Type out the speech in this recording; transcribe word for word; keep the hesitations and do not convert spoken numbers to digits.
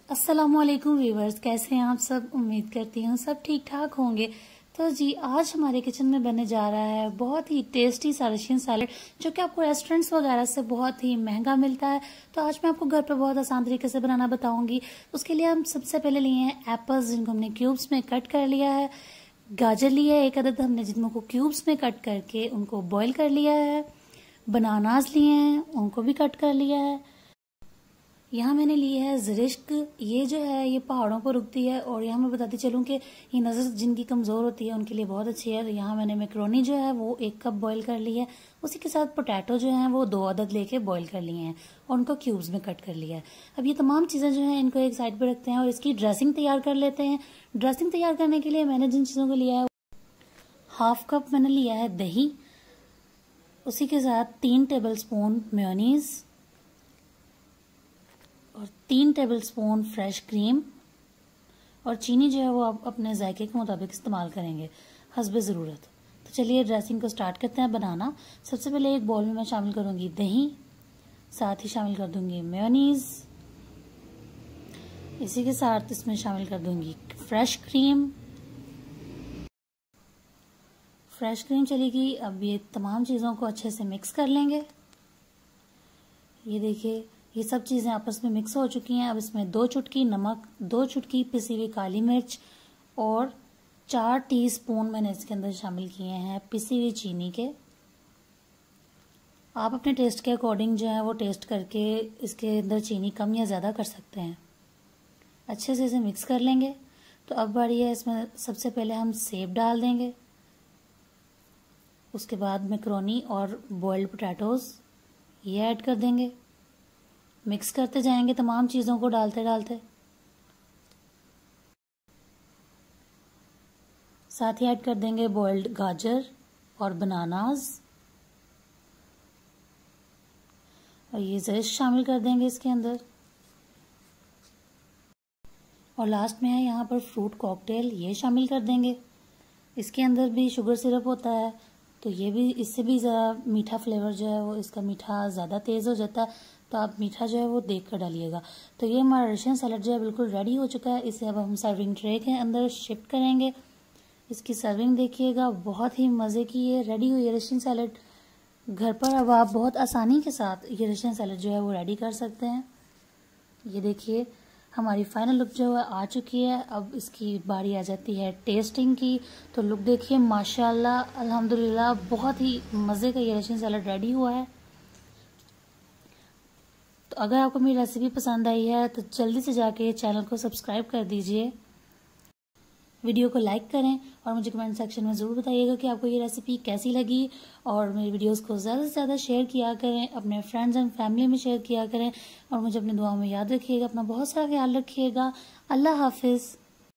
अस्सलामुअलैकुम व्यूवर्स, कैसे हैं आप सब। उम्मीद करती हूँ सब ठीक ठाक होंगे। तो जी आज हमारे किचन में बनने जा रहा है बहुत ही टेस्टी सा रशियन सैलेड, जो कि आपको रेस्टोरेंट्स वगैरह से बहुत ही महंगा मिलता है। तो आज मैं आपको घर पर बहुत आसान तरीके से बनाना बताऊंगी। उसके लिए हम सबसे पहले लिए हैं एप्पल्स, जिनको हमने क्यूब्स में कट कर लिया है। गाजर लिया है एक अदद हमने, जिनको क्यूब्स में कट करके उनको बॉईल कर लिया है। बनानास लिए हैं, उनको भी कट कर लिया है। यहाँ मैंने ली है ज़रिश्क, ये जो है ये पहाड़ों पर उगती है, और यहाँ मैं बताती चलूँ कि ये नज़र जिनकी कमज़ोर होती है उनके लिए बहुत अच्छी है। यहाँ मैंने मैक्रोनी जो है वो एक कप बॉईल कर ली है। उसी के साथ पोटैटो जो है वो दो अदद लेके बॉईल कर लिए हैं और उनको क्यूब्स में कट कर लिया है। अब ये तमाम चीज़ें जो हैं इनको एक साइड पर रखते हैं और इसकी ड्रेसिंग तैयार कर लेते हैं। ड्रेसिंग तैयार करने के लिए मैंने जिन चीज़ों को लिया है, हाफ कप मैंने लिया है दही, उसी के साथ तीन टेबल स्पून मेयोनीज़ और तीन टेबलस्पून फ्रेश क्रीम, और चीनी जो है वो आप अपने जायके के मुताबिक इस्तेमाल करेंगे हस्बे ज़रूरत। तो चलिए ड्रेसिंग को स्टार्ट करते हैं बनाना। सबसे पहले एक बाउल में मैं शामिल करूंगी दही, साथ ही शामिल कर दूंगी मेयोनीज़, इसी के साथ इसमें शामिल कर दूंगी फ्रेश क्रीम। फ्रेश क्रीम चलेगी। अब ये तमाम चीज़ों को अच्छे से मिक्स कर लेंगे। ये देखिए ये सब चीज़ें आपस में मिक्स हो चुकी हैं। अब इसमें दो चुटकी नमक, दो चुटकी पिसी हुई काली मिर्च और चार टीस्पून मैंने इसके अंदर शामिल किए हैं पिसी हुई चीनी के। आप अपने टेस्ट के अकॉर्डिंग जो है वो टेस्ट करके इसके अंदर चीनी कम या ज़्यादा कर सकते हैं। अच्छे से इसे मिक्स कर लेंगे। तो अब बारी है इसमें सबसे पहले हम सेब डाल देंगे, उसके बाद मैक्रोनी और बॉइल्ड पोटैटोज़ ये ऐड कर देंगे। मिक्स करते जाएंगे तमाम चीज़ों को डालते डालते। साथ ही ऐड कर देंगे बॉइल्ड गाजर और बनानास, और ये ज़रिश शामिल कर देंगे इसके अंदर। और लास्ट में है यहाँ पर फ्रूट कॉकटेल, ये शामिल कर देंगे। इसके अंदर भी शुगर सिरप होता है, तो ये भी इससे भी ज़रा मीठा फ्लेवर जो है वो इसका मीठा ज़्यादा तेज़ हो जाता है, तो आप मीठा जो है वो देख कर डालिएगा। तो ये हमारा रशियन सैलेड जो है बिल्कुल रेडी हो चुका है। इसे अब हम सर्विंग ट्रे के अंदर शिफ्ट करेंगे। इसकी सर्विंग देखिएगा, बहुत ही मज़े की ये रेडी हुई है रशियन सैलेड। घर पर अब आप बहुत आसानी के साथ ये रशियन सैलेड जो है वो रेडी कर सकते हैं। ये देखिए हमारी फाइनल लुक जो है आ चुकी है। अब इसकी बारी आ जाती है टेस्टिंग की। तो लुक देखिए, माशाल्लाह अल्हम्दुलिल्लाह, बहुत ही मज़े का ये रशियन सैलेड रेडी हुआ है। तो अगर आपको मेरी रेसिपी पसंद आई है तो जल्दी से जाके चैनल को सब्सक्राइब कर दीजिए, वीडियो को लाइक करें और मुझे कमेंट सेक्शन में ज़रूर बताइएगा कि आपको ये रेसिपी कैसी लगी। और मेरी वीडियोस को ज़्यादा से ज़्यादा शेयर किया करें, अपने फ्रेंड्स एंड फैमिली में शेयर किया करें, और मुझे अपनी दुआओं में याद रखिएगा। अपना बहुत सारा ख्याल रखिएगा। अल्लाह हाफिज़।